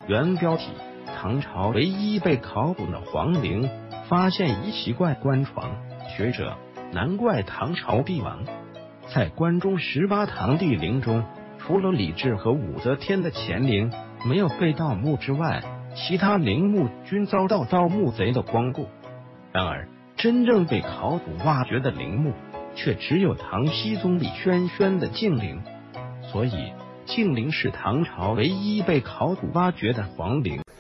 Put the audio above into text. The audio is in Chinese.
原标题：唐朝唯一被考古的皇陵发现一奇怪棺床，学者难怪唐朝帝王。在关中18堂帝陵中，除了李治和武则天的乾陵没有被盗墓之外，其他陵墓均遭到盗墓贼的光顾。然而，真正被考古挖掘的陵墓却只有唐僖宗李轩轩的晋陵，所以晋陵是唐朝唯一被考古挖掘的皇陵。